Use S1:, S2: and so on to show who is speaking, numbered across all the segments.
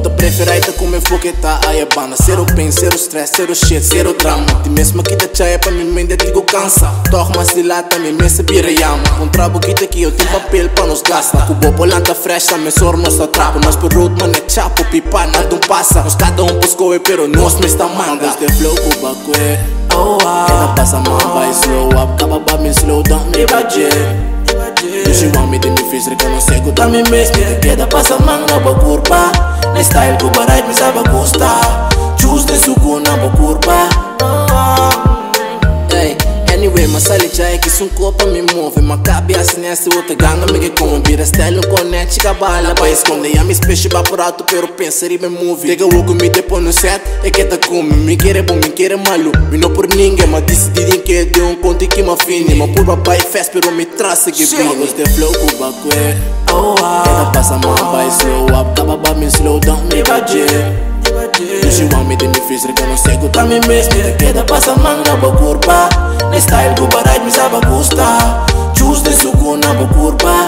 S1: Bota preferida como eu foqueta aí a banda. Zero pain, zero stress, zero shit, zero drama. Ti mesmo que te chaya pra mim mente digo cansa. Torre mas de lata, me mesa bira yama. Contrabo kita que eu tenho papel pra nos gasta. Cubo polanta fresh, tá me sor nossa trapo. Nós por road, man é chapo, pipa, nada passa. Nós cada buscou pero nós me está manga. Nós de flow, cuba que oh ah. Queda passa man, vai slow up. Caba ba me slow down, me budget. Do she want me, then me face reconhecer que tá me mesmo. Queda passa man, na boa curva. Na style cuba right, me sabe gostar. Choose de suco na boa curva. Anyway, mas ali já é que se copa me move. Mas cabe assim nessa outra ganga me que como vira style no connect, chica bala pra esconder. A minha espécie evaporado, pero pensar e me move. Tega o que me depois no set, é que tá como. Me quer bom, me quer malu. Me não por ninguém, mas decidi que deu conto que me afine. Mas por papai fez, pero me traça que vim. Gostei flow, cuba que oh ah. Queda passa man, vai slow up. Caba ba me slow down, me budget. Do she want me, then me face reconhecer que tá me mesmo. Queda passa man, na boa curva. Na style do barrage me sabe gostar. Choose de suco na boa curva.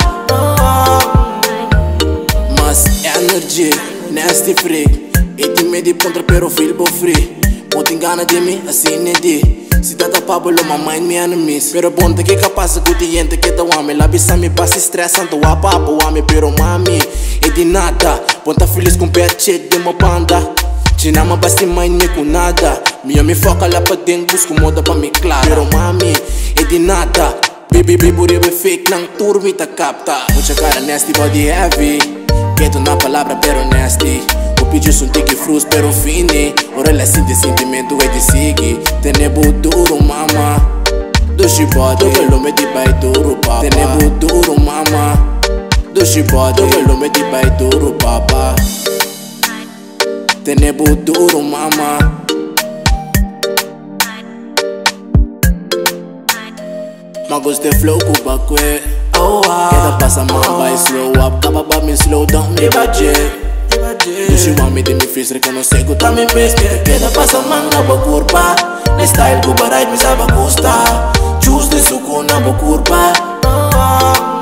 S1: Mas é energia, nasty free. E te me de contra pero feel bo free. Ponto engana de mim, assim é de. Se tá tapado, my mind me enemies. Pero bonta que capaz de gente que tá wame. La bisa me passa estressando a papo wame. Pero mami, é de nada. Ponta feliz com pé check de uma banda. Tina ma basti mind me com nada. Me foca lá pra dentro, busco moda pra me clara. Pero mami, é de nada. Baby, baby, fake, não turma e tá capta. Mucha cara nasty, body heavy. Quieto na palavra, pero nasty. O pedido são tique frus, pero fini. Orelha de sentimento é de sigui. Tenebo duro, mama. Do shibode, do me di bai duro, papa. Tenebo duro, mama. Do shibode, do me di bai duro, papa. Tenebo duro, mama. Mas gostei flow, cuba que oh ah. Queda passa man, vai slow up. Caba ba me slow down, me budget. Do she want me, then me face reconhecer que tá me mesmo. Queda passa man, na boa curva. Na style cuba right, me sabe gostar. Choose de suco na boa curva.